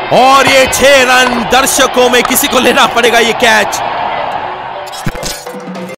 और ये 6 रन, दर्शकों में किसी को लेना पड़ेगा ये कैच।